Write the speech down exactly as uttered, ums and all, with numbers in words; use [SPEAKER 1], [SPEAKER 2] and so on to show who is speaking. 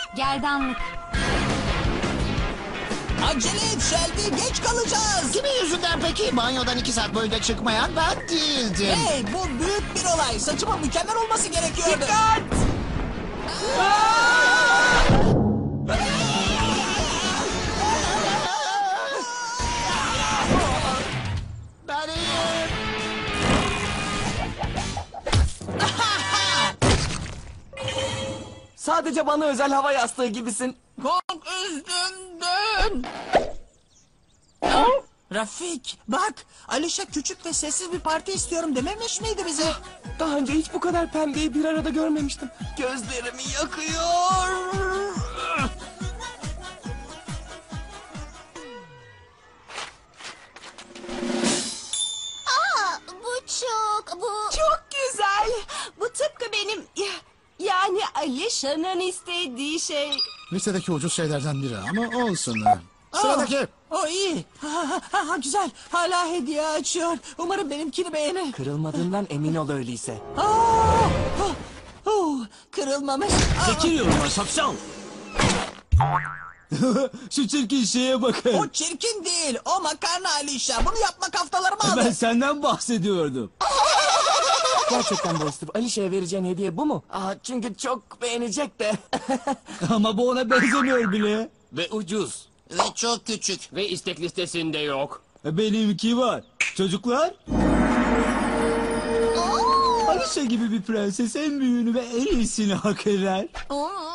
[SPEAKER 1] Gerdanlık.
[SPEAKER 2] Acele et Shelby, geç kalacağız.
[SPEAKER 3] Kimin yüzünden peki? Banyodan iki saat boyunca çıkmayan ben değildim.
[SPEAKER 2] Hey, bu büyük bir olay. Saçımın mükemmel olması gerekiyordu.
[SPEAKER 4] Dikkat!
[SPEAKER 3] Ben iyiyim.
[SPEAKER 4] Sadece bana özel hava yastığı gibisin.
[SPEAKER 2] Çok üzüldüm. Rafik, bak. Alişa küçük ve sessiz bir parti istiyorum dememiş miydi bize?
[SPEAKER 4] Daha önce hiç bu kadar pembeyi bir arada görmemiştim. Gözlerimi yakıyor.
[SPEAKER 5] Aa, bu çok, bu...
[SPEAKER 6] Çok güzel. Bu tıpkı benim ya- yani Alişa'nın istediği şey.
[SPEAKER 3] Listedeki ucuz şeylerden biri ama olsun. Sıradaki.
[SPEAKER 2] O iyi. Ha, ha, ha, ha, güzel. Hala hediye açıyor. Umarım benimkini beğenir.
[SPEAKER 4] Kırılmadığından emin ol öyleyse.
[SPEAKER 2] Aa, oh, oh, kırılmamış. Aa,
[SPEAKER 7] Çekil yoluma şapşal. Şu çirkin şeye bakın.
[SPEAKER 2] o çirkin değil. O makarna Alişa. Bunu yapmak haftalarımı aldı.
[SPEAKER 7] Ben senden bahsediyordum.
[SPEAKER 4] Gerçekten Buster, Alişa'ya vereceğin hediye bu mu? Aa, çünkü çok beğenecek de.
[SPEAKER 7] Ama bu ona benzemiyor bile.
[SPEAKER 8] Ve ucuz.
[SPEAKER 2] Ve çok küçük.
[SPEAKER 8] Ve istek listesinde yok.
[SPEAKER 7] E, Benimki var. Çocuklar. Alişa gibi bir prenses en büyüğünü ve en iyisini hak eder.
[SPEAKER 5] Aa,